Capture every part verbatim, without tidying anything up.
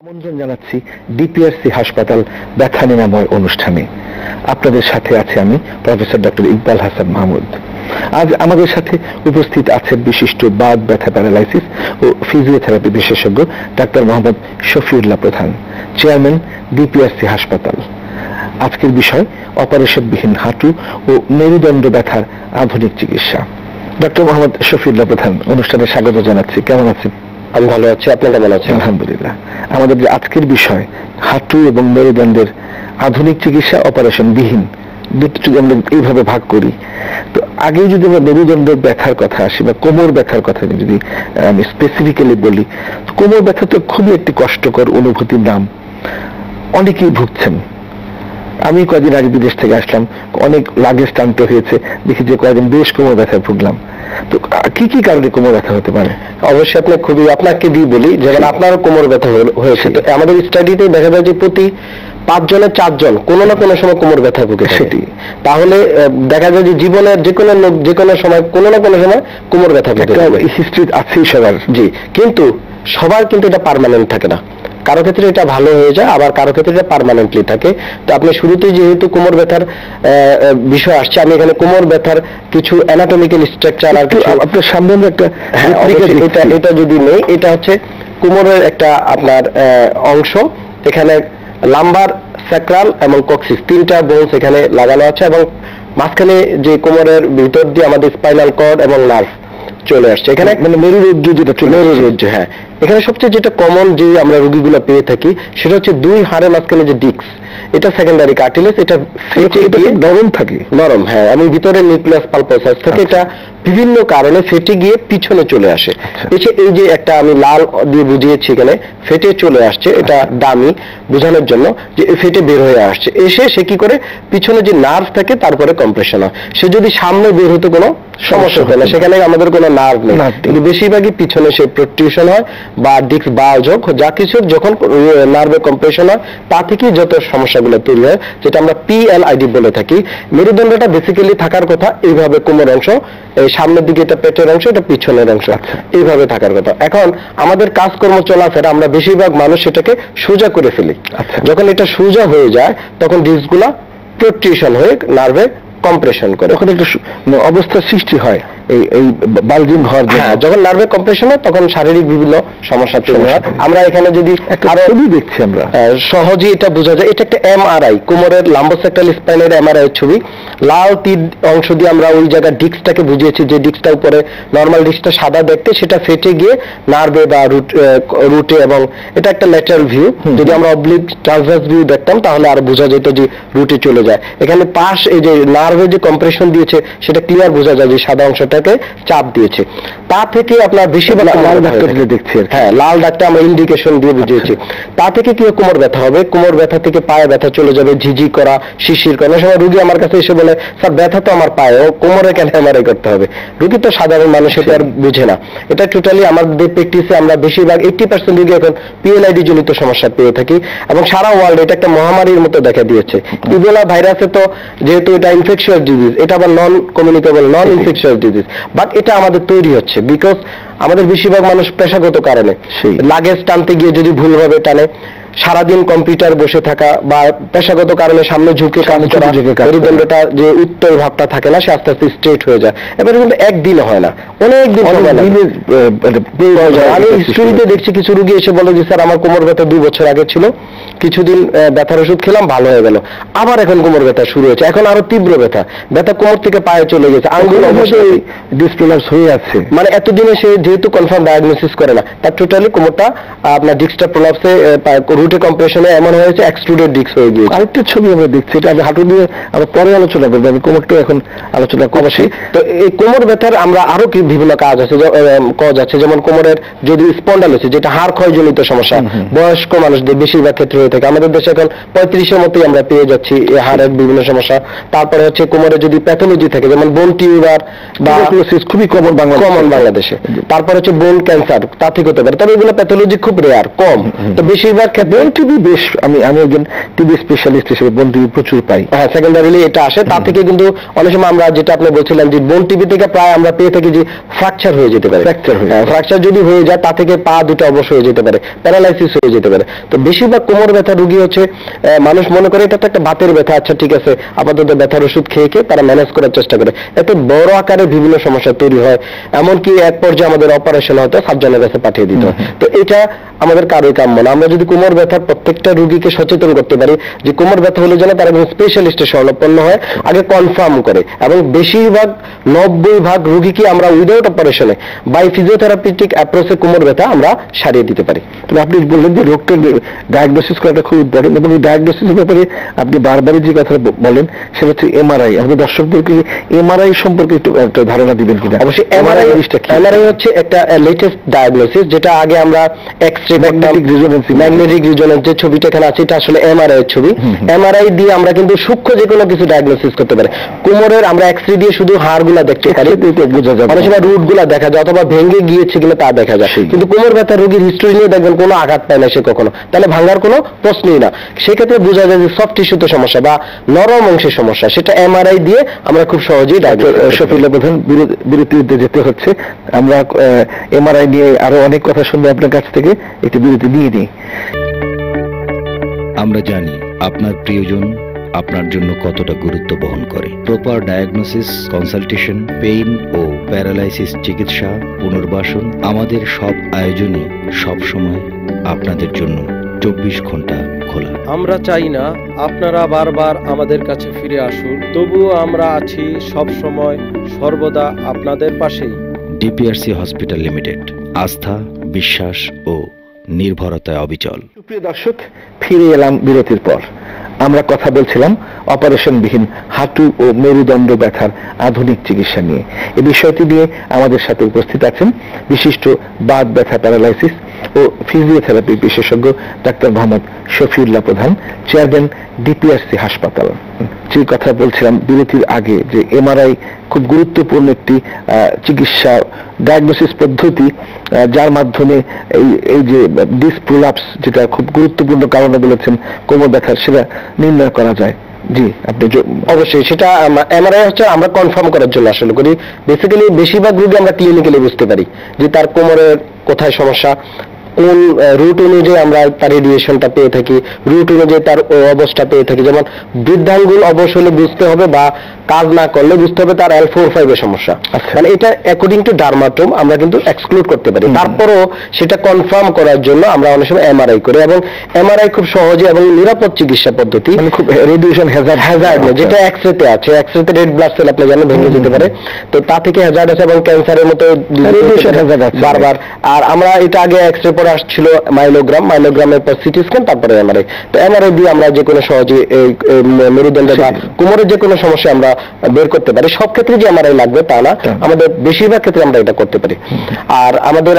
আমন্ত্রণ জানাচ্ছি ডিপিআরসি হাসপাতাল ব্যথা নিরাময় অনুষ্ঠানে। আপনাদের সাথে আছে আমি প্রফেসর ডক্টর ইকবাল হাসান মাহমুদ। আজ আমাদের সাথে উপস্থিত আছেন বিশিষ্ট বাত ব্যথা প্যারালাইসিস ও ফিজিওথেরাপি বিশেষজ্ঞ ডাক্তার মোহাম্মদ শফিউল্লাহ প্রধান, চেয়ারম্যান ডিপিআরসি হাসপাতাল। আজকের বিষয় অপারেশনবিহীন হাঁটু ও মেরুদণ্ড ব্যথার আধুনিক চিকিৎসা। ডক্টর মোহাম্মদ শফিউল্লাহ প্রধান, অনুষ্ঠানে স্বাগত জানাচ্ছি। কেমন আছেন? আমি ভালো আছি, আপনি কেমন আছেন? আলহামদুলিল্লাহ। আমাদের যে আজকের বিষয় হাঁটু এবং মেরুদণ্ডের আধুনিক চিকিৎসা অপারেশন বিহীন, দুটো যদি আমরা এইভাবে ভাগ করি, তো আগে যদি আমরা মেরুদণ্ড ব্যথার কথা আসি বা কোমর ব্যথার কথা যদি আমি স্পেসিফিক্যালি বলি, কোমর ব্যথা তো খুবই একটি কষ্টকর অনুভূতির নাম, অনেকেই ভুগছেন। আমি কয়েকদিন আগে বিদেশ থেকে আসলাম, অনেক লাগেজ টানতে হয়েছে, দেখি যে কয়েকদিন বেশ কোমর ব্যথায় ভুগলাম। তো কি কি কারণে কোমর ব্যথা হতে পারে? অবশ্যই আপনি খুবই আপনাকে দিয়ে বলি, যেমন আপনারও কোমর ব্যথা হয়েছে। আমাদের স্টাডিতে দেখা যায় যে প্রতি পাঁচ জনের চারজন কোনো না কোনো সময় কোমর ব্যথা ভুগে সেটি। তাহলে দেখা যায় যে জীবনের যে কোনো লোক যে কোনো সময় কোনো না কোনো সময় কোমর ব্যথা হিস্ট্রি আছেই সবার। জি, কিন্তু সবার কিন্তু এটা পার্মানেন্ট থাকে না। কারো ক্ষেত্রে এটা ভালো হয়ে যায়, আবার কারো ক্ষেত্রে এটা পার্মানেন্টলি থাকে। তো আপনি শুরুতেই যেহেতু কোমর ব্যথার বিষয় আসছে, আমি এখানে কোমর ব্যথার কিছু অ্যানাটমিক্যাল স্ট্রাকচার আর কিছু আপনার সামনে একটা এটা এটা যদি নেই, এটা হচ্ছে কোমরের একটা আপনার অংশ। এখানে লাম্বার, স্যাক্রাল এবং কক্সিস তিনটা বোনস এখানে লাগানো আছে, এবং মাঝখানে যে কোমরের ভিতর দিয়ে আমাদের স্পাইনাল কর্ড এবং নার্ভ চলে আসছে। এখানে মানে মেরুরজ্জু যেটা মেরুরজ্জু, হ্যাঁ। এখানে সবচেয়ে যেটা কমন যে আমরা রোগীগুলো পেয়ে থাকি সেটা হচ্ছে দুই হাড়ের মাঝখানে যে ডিস্ক, এটা সেকেন্ডারি কার্টিলেজ, এটা নরম থাকে, নরম, হ্যাঁ, এবং ভিতরে নিউক্লিয়াস পালপোসাস থেকে এটা বিভিন্ন কারণে ফেটে গিয়ে পিছনে চলে আসে। এই যে একটা আমি লাল দিয়ে বুঝিয়েছি, এখানে ফেটে চলে আসছে, এটা দামি বোঝানোর জন্য যে ফেটে বের হয়ে আসছে। এসে সে কি করে পিছনে যে নার্ভ থাকে তারপরে কম্প্রেশন হয়। সে যদি সামনে বের হতে কোনো সমস্যা হয় না, সেখানে আমাদের কোনো নার্ভ নেই, কিন্তু বেশিরভাগই পিছনে সে প্রোট্রুশন হয় বা ডিস্ক বাল্জ হোক, যা কিছু যখন নার্ভে কম্প্রেশন হয় তা থেকেই যত সমস্যাগুলো তৈরি হয়, যেটা আমরা পিএলআইডি বলে থাকি। মেরুদণ্ডটা বেসিক্যালি থাকার কথা এইভাবে, কোমর অংশ এই সামনের দিকে, এটা পেটের অংশ, এটা পিছনের অংশ, এইভাবে থাকার কথা। এখন আমাদের কাজকর্ম চলাফেরা আমরা বেশিরভাগ মানুষ সেটাকে সোজা করে ফেলি। যখন এটা সোজা হয়ে যায় তখন ডিস্কগুলা প্রোট্রুশন হয়ে নার্ভে কম্প্রেশন করে, তখন একটা অবস্থার সৃষ্টি হয় এই এই বালজিং হওয়ার জন্য। যখন নার্ভে কম্প্রেশন হয় তখন শারীরিক বিভিন্ন সমস্যা তৈরি হয়। আমরা এখানে যদি ছবি দেখছি, আমরা সহজেই এটা বোঝা যায়। এটা একটা এমআরআই, কোমরের লাম্বোসেক্টাল স্পাইনের এমআরআই ছবি। লাল তীর অংশ দিয়ে আমরা ওই জায়গায় ডিস্কটাকে বুঝিয়েছি, যে ডিস্কটা উপরে নর্মাল ডিস্কটা সাদা দেখতে, সেটা ফেটে গিয়ে নার্ভে বা রুটে, এবং এটা একটা ল্যাটারাল ভিউ। যদি আমরা অবলিক ট্রান্সভার্স ভিউ দেখতাম তাহলে আর বোঝা যেত যে রুটে চলে যায়। এখানে পাশ এই যে নার্ভে যে কম্প্রেশন দিয়েছে সেটা ক্লিয়ার বোঝা যায় যে সাদা অংশটাকে চাপ দিয়েছে। তা থেকে আপনার বেশিরভাগ লাল দাগটা দেখছি, হ্যাঁ, লাল দাগটা আমরা ইন্ডিকেশন দিয়ে বুঝিয়েছি। তা থেকে কি কোমর ব্যথা হবে, কোমর ব্যথা থেকে পায়ে ব্যথা চলে যাবে, ঝিঝি করা, শিশির করা। সময় রুগী আমার কাছে এসে বলে, স্যার ব্যথা তো আমার পায়ে, ও কোমরে কেন এমআরআই করতে হবে? রুগী তো সাধারণ মানুষ, এটা আর বুঝে না। এটা টোটালি আমাদের প্র্যাকটিসে আমরা বেশিরভাগ এইটি পার্সেন্ট রুগী এখন পিএলআইডি জনিত সমস্যা পেয়ে থাকি, এবং সারা ওয়ার্ল্ড এটা একটা মহামারীর মতো দেখা দিয়েছে। ইবোলা ভাইরাসে তো যেহেতু এটা ইনফেকশনাস ডিজিজ, এটা আবার non communicable, non infectious disease, but এটা আমাদের তৈরি হচ্ছে বিকজ আমাদের বেশিরভাগ মানুষ পেশাগত কারণে লাগেজ টানতে গিয়ে যদি ভুলভাবে টানে, সারাদিন কম্পিউটার বসে থাকা, বা পেশাগত কারণে সামনে ঝুঁকে কাজ করা, মেরুদণ্ডটা যে উত্তর ভাবটা থাকে না, সে আস্তে আস্তে স্ট্রেট হয়ে যায়। এবারে কিন্তু একদিন হয় না, অনেক দিন। আমি হিস্ট্রিতে দেখছি কিছু রুগী এসে বলে যে স্যার আমার কোমর ব্যথা দুই বছর আগে ছিল, কিছুদিন ব্যথার ওষুধ খেলাম, ভালো হয়ে গেল, আবার এখন কোমর ব্যথা শুরু হয়েছে, এখন আরো তীব্র ব্যথা, ব্যথা কোমর থেকে পায়ে চলে গেছে, আঙ্গুল অবশ্যই ডিসপ্লেলার্স হয়ে আছে। মানে এতদিনে সে যেহেতু কনফার্ম ডায়াগনোসিস করে না, তার টোটালি কোমরটা আপনার ডিস্কটা প্রলাপসে রুটে কম্প্রেশনে এমন হয়েছে, এক্সট্রুডেড ডিস্ক হয়ে গিয়েছে। আরেকটা ছবি আমরা দেখছি, এটা আমি হাঁটু দিয়ে আমরা পরে আলোচনা করবো, আমি কোমরটা এখন আলোচনা করছি। তো এই কোমর ব্যথার আমরা আরো কি বিভিন্ন কাজ আছে, কজ আছে, যেমন কোমরের যদি স্পন্ডালোসিস, যেটা হাড় ক্ষয়জনিত সমস্যা, বয়স্ক মানুষদের বেশিরভাগ ক্ষেত্রে হয়ে থাকে। আমাদের দেশে এখন পঁয়ত্রিশের মতোই আমরা পেয়ে যাচ্ছি এই হাড়ের বিভিন্ন সমস্যা। তারপরে হচ্ছে কোমরে যদি প্যাথোলজি থাকে, যেমন বোন টিউমার বা খুবই কমন কমন বাংলাদেশে। তারপর হচ্ছে বোন ক্যান্সার, তা থেকে হতে পারে, তবে এগুলো প্যাথোলজি খুব রেয়ার, কম। তো বেশিরভাগ ক্ষেত্রে বোন টিভি বেশ, আমি আমি একজন টিভি স্পেশালিস্ট হিসেবে বোন টিভি প্রচুর পাই। হ্যাঁ, সেকেন্ডারিলি এটা আসে। তা থেকে কিন্তু অনেক সময় আমরা যেটা আপনি বলছিলেন যে বোন টিভি থেকে প্রায় আমরা পেয়ে থাকি যে ফ্র্যাকচার হয়ে যেতে পারে। ফ্র্যাকচার হয়ে ফ্র্যাকচার যদি হয়ে যায় তা থেকে পা দুটো অবশ্য হয়ে যেতে পারে, প্যারালাইসিস হয়ে যেতে পারে। তো বেশিরভাগ কোমর ব্যথা রোগী হচ্ছে মানুষ মনে করে এটা তো একটা বাতের ব্যথা, আচ্ছা ঠিক আছে আপাতত ব্যথার ওষুধ খেয়ে খেয়ে তারা ম্যানেজ করার চেষ্টা করে। এত বড় আকারে বিভিন্ন সমস্যা তৈরি হয়, এমনকি এক পর্যায়ে আমাদের অপারেশন হয়তো সার্জনের কাছে পাঠিয়ে দিতে হয়। তো এটা আমাদের কারোই কাম্য না। আমরা যদি কোমর ব্যথার প্রত্যেকটা রোগীকে সচেতন করতে পারি যে কোমর ব্যথা হলে যেন তারা একজন স্পেশালিস্টের শরণাপন্ন হয়, আগে কনফার্ম করে। এবং বেশিরভাগ নব্বই ভাগ রোগীকে আমরা উইদাউট অপারেশনে বাই ফিজিওথেরাপিটিক অ্যাপ্রোচে কোমর ব্যথা আমরা সারিয়ে দিতে পারি। তবে আপনি বললেন যে রোগটা ডায়াগনোসিস করাটা খুব ইম্পর্টেন্ট, এবং এই ডায়াগনোসিসের ব্যাপারে আপনি বারবারই যে কথা বলেন সেটা হচ্ছে এমআরআই। আমাদের দর্শকদেরকে এমআরআই সম্পর্কে একটু একটা ধারণা দিবেন কিনা? অবশ্যই এমআরআই এমআরআই হচ্ছে একটা লেটেস্ট ডায়াগনোসিস, যেটা আগে আমরা X ray magnetic resonance magnetic resonance যে ছবিটা এখানে আছে এটা আসলে এমআরআই এর ছবি। এমআরআই দিয়ে আমরা কিন্তু সূক্ষ্ম যে কোনো কিছু ডায়াগনোসিস করতে পারি। কোমরের আমরা এক্সরে দিয়ে শুধু হাড়গুলা দেখতে পারি, বোঝা যায়, অনেক সময় রুটগুলা দেখা যায় অথবা ভেঙে গিয়েছে কিনা তা দেখা যায়। কিন্তু কোমর ব্যথা রোগীর হিস্টরি নিয়ে দেখবেন কোনো আঘাত পায় না সে কখনো, তাহলে ভাঙার কোনো প্রশ্নই না। সেক্ষেত্রে বোঝা যায় যে সফট টিস্যুতে সমস্যা বা নরম অংশের সমস্যা, সেটা এমআরআই দিয়ে আমরা খুব সহজেই শফিউল্লাহ প্রধান বিরতিতে যেতে হচ্ছে। আমরা এমআরআই নিয়ে আরো অনেক কথা শুনবো আপনার কাছ থেকে, একটি বিরতি নিয়ে নিই। আমরা জানি আপনার প্রিয়জন আপনার জন্য কতটা গুরুত্ব বহন করে। প্রপার ডায়াগনোসিস, কনসালটেশন, পেইন ও প্যারালাইসিস চিকিৎসা, পুনর্বাসন, আমাদের সব আয়োজনই সব সময় আপনাদের জন্য চব্বিশ ঘন্টা খোলা। আমরা চাই না আপনারা বারবার আমাদের কাছে ফিরে আসুন, তবুও আমরা আছি সব সময় সর্বদা আপনাদের পাশেই। ডিপিআরসি হসপিটাল লিমিটেড, আস্থা, বিশ্বাস ও নির্ভরতায় অবিচল। প্রিয় দর্শক, ফিরে এলাম বিরতির পর। আমরা কথা বলছিলাম অপারেশনবিহীন হাঁটু ও মেরুদণ্ড ব্যথার আধুনিক চিকিৎসা নিয়ে। এই বিষয়টি নিয়ে আমাদের সাথে উপস্থিত আছেন বিশিষ্ট বাত ব্যথা, প্যারালাইসিস ও ফিজিওথেরাপি বিশেষজ্ঞ ডাক্তার মোহাম্মদ শফিউল্লাহ প্রধান, চেয়ারম্যান ডিপিআরসি হাসপাতাল। যে কথা বলছিলাম বিরতির আগে যে এমআরআই খুব গুরুত্বপূর্ণ একটি চিকিৎসা ডায়াগনোসিস পদ্ধতি, যার মাধ্যমে এই এই যে ডিস্ক প্রোলাপস, যেটা খুব গুরুত্বপূর্ণ কারণে বলেছেন কোমর ব্যথা, সেটা নির্ণয় করা যায়। জি, আপনি অবশ্যই সেটা এমআরআই হচ্ছে আমরা কনফার্ম করার জন্য আসলে করি। বেসিক্যালি বেশিরভাগ রোগী আমরা ক্লিনিক্যালি বুঝতে পারি যে তার কোমরের কোথায় সমস্যা, কোন রুট অনুযায়ী আমরা তার রেডিয়েশনটা পেয়ে থাকি, রুট অনুযায়ী তার অবস্থা পেয়ে থাকি। যেমন বৃদ্ধাঙ্গুল অবশ হলে বুঝতে হবে বা কাজ না করলে বুঝতে হবে তার এল ফোর ফাইভ এর সমস্যা। মানে এটা অ্যাকর্ডিং টু ডার্মাটোম আমরা কিন্তু এক্সক্লুড করতে পারি। তারপরও সেটা কনফার্ম করার জন্য আমরা অনেক সময় এমআরআই করি, এবং এমআরআই খুব সহজে এবং নিরাপদ চিকিৎসা পদ্ধতি, মানে খুব রেডিয়েশন হ্যাজার্ড হ্যাজার্ড নেই, যেটা এক্সরেতে আছে। এক্সরেতে রেড ব্লাড সেল আপনি জানেন ভেঙে যেতে পারে, তো তা থেকে হ্যাজার্ড আছে এবং ক্যান্সারের মতো রেডিয়েশন হ্যাজার্ড আছে বারবার। আর আমরা এটা আগে এক্সরে পরে আসছিল মাইলোগ্রাম, মাইলোগ্রামের পর সিটি স্ক্যান, তারপরে এমআরআই। তো এমআরআই দিয়ে আমরা যে কোনো সহজে মেরুদণ্ড বা কোমরের যে কোনো সমস্যা আমরা বের করতে পারি। সব ক্ষেত্রে যে এমআরআই লাগবে তা না, আমাদের বেশিরভাগ ক্ষেত্রে আমরা এটা করতে পারি। আর আমাদের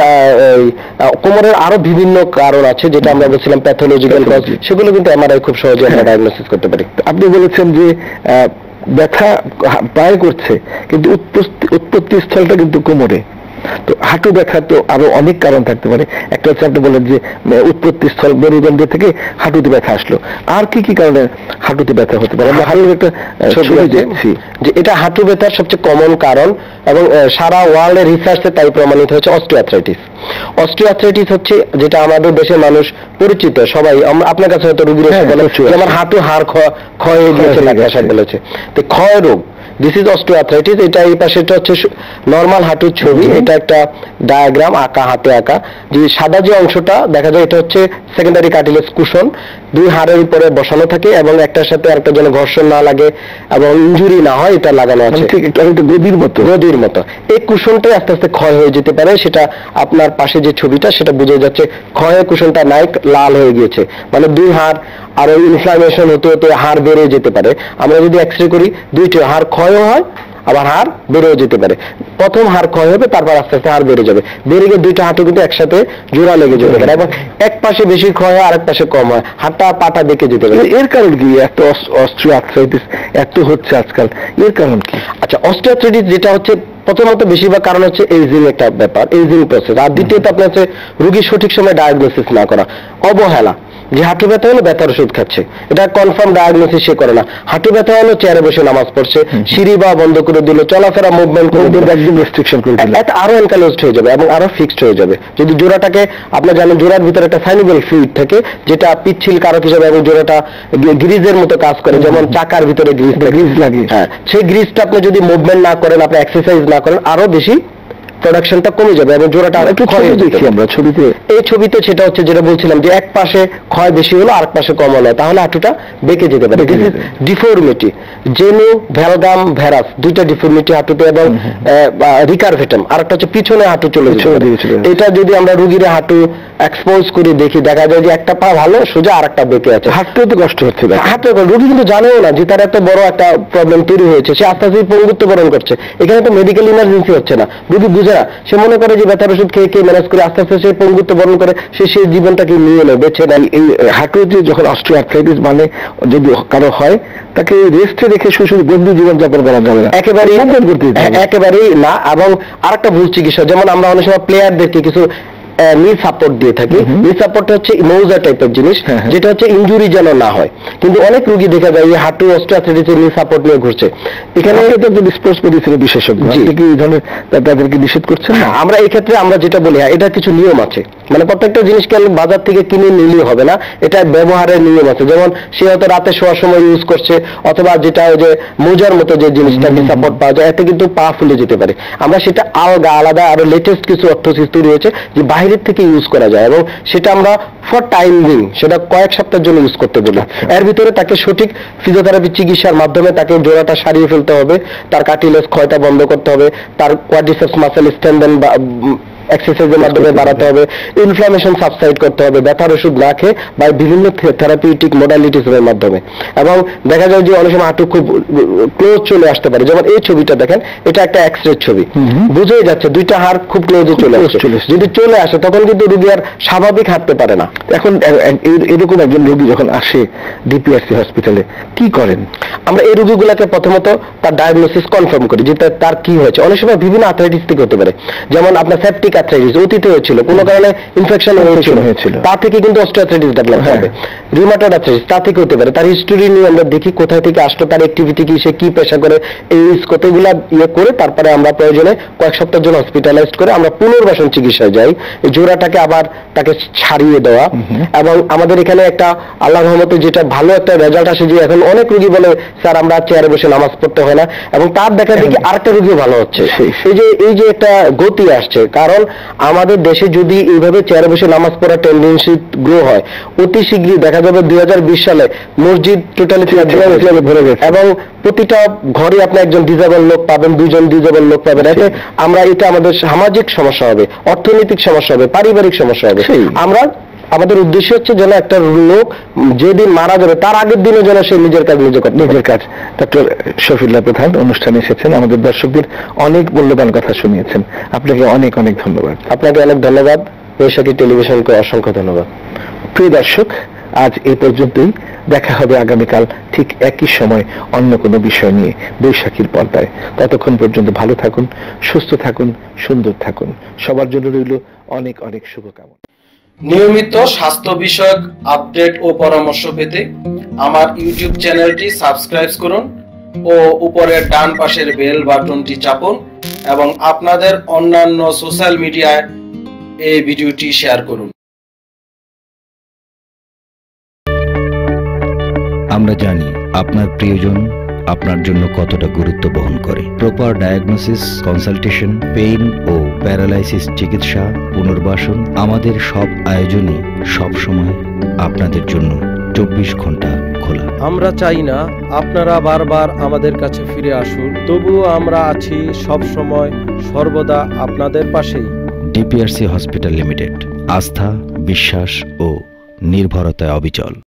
কোমরের আরো বিভিন্ন কারণ আছে, যেটা আমরা বলছিলাম প্যাথোলজিক্যাল কজ, সেগুলো কিন্তু এমআরআই খুব সহজে আমরা ডায়াগনোসিস করতে পারি। আপনি বলেছেন যে ব্যথা পায়ে করছে, কিন্তু উৎপত্তি স্থলটা কিন্তু কোমরে। তো হাঁটু ব্যথা তো আরো অনেক কারণ থাকতে পারে। একটা হচ্ছে আপনি বলেন যে উৎপত্তি স্থল মেরুদণ্ড থেকে হাঁটুতে ব্যথা আসলো, আর কি কি কারণে হাঁটুতে ব্যথা হতে পারে? আমরা হাঁটুর একটা ছবি দেখছি যে এটা হাঁটু ব্যথার সবচেয়ে কমন কারণ, এবং সারা ওয়ার্ল্ডের রিসার্চে তাই প্রমাণিত হচ্ছে অস্টিওআর্থ্রাইটিস। অস্টিওআর্থ্রাইটিস হচ্ছে যেটা আমাদের দেশের মানুষ পরিচিত, সবাই আপনার কাছে হয়তো রোগীর আমার হাঁটু হাড় ক্ষয় হয়ে গিয়েছে বলেছে, তো ক্ষয় রোগ, দিস ইজ অস্টিওআর্থ্রাইটিস। এটা এই পাশে হচ্ছে নর্মাল হাঁটুর ছবি, এটা একটা ডায়াগ্রাম আঁকা, হাতে আঁকা। যে সাদা যে অংশটা দেখা যায় এটা হচ্ছে সেকেন্ডারি কার্টিলেজ কুশন, দুই হাড়ের উপরে বসানো থাকে এবং একটার সাথে আরেকটা যেন ঘর্ষণ না লাগে এবং ইনজুরি না হয়, এটা লাগানো আছে গদির মতো গদির মতো। এই কুশনটাই আস্তে আস্তে ক্ষয় হয়ে যেতে পারে, সেটা আপনার পাশে যে ছবিটা সেটা বোঝা যাচ্ছে ক্ষয় কুশনটা নাই, লাল হয়ে গিয়েছে, মানে দুই হাড় আর ওই ইনফ্লামেশন হতে হতে হাড় বেড়ে যেতে পারে। আমরা যদি এক্সরে করি দুইটি হাড় ক্ষয়ও হয় আবার হাড় বেড়েও যেতে পারে। প্রথম হাড় ক্ষয় হবে, তারপর আস্তে আস্তে হাড় বেড়ে যাবে, বেড়ে গিয়ে দুইটা হাঁটু কিন্তু একসাথে জোড়া লেগে যেতে পারে, এবং এক পাশে বেশি ক্ষয় হয় আরেক পাশে কম হয়, হাতটা পাটা দেখে যেতে পারে। এর কারণ কি এত অস্টিওআর্থ্রাইটিস এত হচ্ছে আজকাল? এর কারণ কি? আচ্ছা, অস্টিওআর্থ্রাইটিস যেটা হচ্ছে প্রথমত বেশিরভাগ কারণ হচ্ছে এইজিং একটা ব্যাপার, এইজিং প্রসেস। আর দ্বিতীয়ত আপনার হচ্ছে রোগীর সঠিক সময় ডায়াগনোসিস না করা, অবহেলা। যে হাঁটু ব্যথা হলে ব্যথার ওষুধ খাচ্ছে, এটা কনফার্ম ডায়াগনোসিস সে করে না। হাঁটু ব্যথা হলো চেয়ারে বসে নামাজ পড়ছে, সিঁড়ি বা বন্ধ করে দিল, চলাফেরা মুভমেন্ট করে দিল, একদম রেস্ট্রিকশন করে দিল, এটা আরো এনকালোজড হয়ে যাবে এবং আরো ফিক্সড হয়ে যাবে। যদি জোড়াটাকে আপনার জানেন জোড়ার ভিতরে একটা সাইনিবল ফ্লুইড থাকে যেটা পিচ্ছিল কারক হিসেবে এবং জোড়াটা গ্রিজের মতো কাজ করে, যেমন চাকার ভিতরে গ্রিজ গ্রিজ লাগে, হ্যাঁ, সেই গ্রিজটা আপনি যদি মুভমেন্ট না করেন, আপনি এক্সারসাইজ না করেন, আরো বেশি প্রোডাকশনটা কমে যাবে এবং জোড়াটা একটু ক্ষয় দেখি আমরা ছবিতে। এই ছবিতে সেটা হচ্ছে যেটা বলছিলাম যে এক পাশে ক্ষয় বেশি হলো আর এক পাশে কম হলো, তাহলে হাঁটুটা বেঁকে যেতে পারে। ডিফর্মিটি, জেনু ভ্যালগাম ভ্যারাস দুইটা ডিফর্মিটি হাঁটুতে এবং রিকারভেটাম আর একটা হচ্ছে পিছনে হাঁটু চলে যাবে। এটা যদি আমরা রুগীর হাঁটু এক্সপোজ করে দেখি, দেখা যায় যে একটা পা ভালো সোজা আর একটা বেঁকে আছে, হাঁটতেও তো কষ্ট হচ্ছে, হাঁটতে রুগী কিন্তু জানেও না যে তার একটা বড় একটা প্রবলেম তৈরি হয়েছে, সে আস্তে আস্তে পঙ্গুত্ব বরণ করছে। এখানে তো মেডিকেল ইমার্জেন্সি হচ্ছে না, রুগী বুঝে না, সে মনে করে যে ব্যথার ওষুধ খেয়ে খেয়ে ম্যানেজ করে আস্তে আস্তে সে পঙ্গুত্ব বরণ করে, সে সেই জীবনটাকে নিয়ে নেয়, বেছে নেয়। এই হাঁটুতে যখন অস্টিওআর্থ্রাইটিস মানে যদি কারো হয়, তাকে রেস্টে রেখে শুধু বন্ধু জীবনযাপন করা যাবে না, একেবারেই একেবারেই না। এবং আরেকটা ভুল চিকিৎসা, যেমন আমরা অনেক সময় প্লেয়ারদেরকে কিছু নি সাপোর্ট দিয়ে থাকি। নি সাপোর্ট হচ্ছে মৌজা টাইপের জিনিস, যেটা হচ্ছে ইনজুরি যেন না হয়, কিন্তু অনেক রোগী দেখা যায় এই হাঁটু অস্টিওআর্থ্রাইটিসের নি সাপোর্ট নিয়ে ঘুরছে। এখানে স্পোর্টস মেডিসিনের বিশেষজ্ঞ কি এই ধরনের তাদেরকে নিষেধ করছেন না? আমরা এই ক্ষেত্রে আমরা যেটা বলি, এটা কিছু নিয়ম আছে, মানে প্রত্যেকটা জিনিসকে আমি বাজার থেকে কিনে নিলেই হবে না, এটা ব্যবহারের নিয়ম আছে। যেমন সে হয়তো রাতে শোয়ার সময় ইউজ করছে, অথবা যেটা ওই যে মোজার মতো যে জিনিসটা সাপোর্ট পাওয়া যায়, এতে কিন্তু পা ফুলে যেতে পারে। আমরা সেটা আলাদা আলাদা আরো লেটেস্ট কিছু অর্থোসিস তৈরি হয়েছে যে বাইরের থেকে ইউজ করা যায়, এবং সেটা আমরা ফর টাইম বিং সেটা কয়েক সপ্তাহের জন্য ইউজ করতে বলি। এর ভিতরে তাকে সঠিক ফিজিওথেরাপি চিকিৎসার মাধ্যমে তাকে জোড়াটা সারিয়ে ফেলতে হবে, তার কার্টিলেজ ক্ষয়টা বন্ধ করতে হবে, তার কোয়াড্রিসেপস মাসেল স্ট্রেনথেন বা এক্সারসাইজের মাধ্যমে বাড়াতে হবে, ইনফ্লামেশন সাবসাইড করতে হবে ব্যথার ওষুধ না খেয়ে বা বিভিন্ন থেরাপিউটিক মডালিটিস এর মাধ্যমে। এবং দেখা যায় যে অনেক সময় হাঁটু খুব ক্লোজ চলে আসতে পারে, যেমন এই ছবিটা দেখেন, এটা একটা এক্স-রে ছবি, বুঝেই যাচ্ছে দুইটা হাড় খুব ক্লোজে চলে আসছে। যদি চলে আসে তখন কিন্তু রোগী আর স্বাভাবিক হাঁটতে পারে না। এখন এরকম একজন রোগী যখন আসে ডিপিআরসি হসপিটালে কি করেন? আমরা এই রোগীগুলোকে প্রথমত তার ডায়াগনোসিস কনফার্ম করি যে তার কি হয়েছে। অনেক সময় বিভিন্ন আর্থ্রাইটিস থেকে হতে পারে, যেমন আপনার সেপটিক আর্থ্রাইটিস অতীতে হয়েছিল, কোনো কারণে ইনফেকশন হয়েছিল, তা থেকে কিন্তু অস্টিওআর্থ্রাইটিস ডেভেলপ হবে। রিউমাটয়েড আর্থ্রাইটিস তা থেকে হতে পারে। তার হিস্টোরি নিয়ে আমরা দেখি কোথায় থেকে আসলো, তার অ্যাক্টিভিটি কি, সে কি পেশা করে, এই কতগুলা ইয়ে করে তারপরে আমরা প্রয়োজনে কয়েক সপ্তাহের জন্য হসপিটালাইজড করে আমরা পুনর্বাসন চিকিৎসায় যাই, জোড়াটাকে আবার তাকে ছাড়িয়ে দেওয়া। এবং আমাদের এখানে একটা আল্লাহর রহমতে যেটা ভালো একটা রেজাল্ট আসে, যে এখন অনেক রোগী বলে স্যার আমরা চেয়ারে বসে নামাজ পড়তে হয় না, এবং তার দেখা দেখি আরেকটা রোগীও ভালো হচ্ছে। এই যে এই যে একটা গতি আসছে, কারণ আমাদের দেশে যদি এইভাবে চেয়ারে বসে নামাজ পড়ার টেন্ডেন্সি গ্রো হয়, অতি শীঘ্রই দেখা যাবে দুই হাজার বিশ সালে মসজিদ টোটালি ভরে গেছে, এবং প্রতিটা ঘরে আপনি একজন ডিজেবল লোক পাবেন, দুজন ডিজেবল লোক পাবেন। এতে আমরা এটা আমাদের সামাজিক সমস্যা হবে, অর্থনৈতিক সমস্যা হবে, পারিবারিক সমস্যা হবে। আমরা আমাদের উদ্দেশ্য হচ্ছে যেন একটা লোক যেদিন মারা যাবে তার আগের দিনে যেন সে নিজের কাজ নিজে করতে নিজের কাজ। ডক্টর শফিউল্লাহ প্রধান অনুষ্ঠানে এসেছেন, আমাদের দর্শকদের অনেক মূল্যবান কথা শুনিয়েছেন, আপনাকে অনেক অনেক ধন্যবাদ। আপনাকে অনেক ধন্যবাদ, বৈশাখী টেলিভিশনকে অসংখ্য ধন্যবাদ। প্রিয় দর্শক, আজ এই পর্যন্তই, দেখা হবে আগামীকাল ঠিক একই সময় অন্য কোনো বিষয় নিয়ে বৈশাখীর পর্দায়। ততক্ষণ পর্যন্ত ভালো থাকুন, সুস্থ থাকুন, সুন্দর থাকুন, সবার জন্য রইল অনেক অনেক শুভকামনা। নিয়মিত স্বাস্থ্য বিষয়ক আপডেট ও পরামর্শ পেতে আমার ইউটিউব চ্যানেলটি সাবস্ক্রাইব করুন ও উপরের ডান পাশের বেল বাটনটি চাপুন, এবং আপনাদের অন্যান্য সোশ্যাল মিডিয়ায় এই ভিডিওটি শেয়ার করুন। আমরা জানি আপনার প্রিয়জন আপনার জন্য কতটা গুরুত্ব বহন করে। প্রপার ডায়াগনোসিস, কনসালটেশন, পেইন ও প্যারালাইসিস চিকিৎসা, পুনর্বাসন, আমাদের সব আয়োজনই সব সময় আপনাদের জন্য চব্বিশ ঘন্টা খোলা। আমরা চাই না আপনারা বারবার আমাদের কাছে ফিরে আসুন, তবুও আমরা আছি সব সময় সর্বদা আপনাদের পাশেই। ডিপিআরসি হসপিটাল লিমিটেড, আস্থা, বিশ্বাস ও নির্ভরতায় অবিচল।